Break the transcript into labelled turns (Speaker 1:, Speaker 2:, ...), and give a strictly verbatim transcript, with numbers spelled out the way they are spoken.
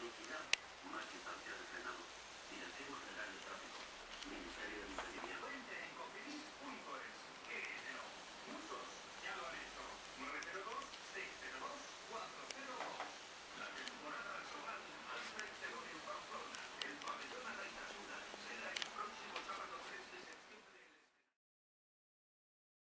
Speaker 1: velocidad, más distancia de frenado. Dirección General de Tráfico. Ministerio de Movilidad.
Speaker 2: Cuente en Cofidis punto es. Que de lo juntos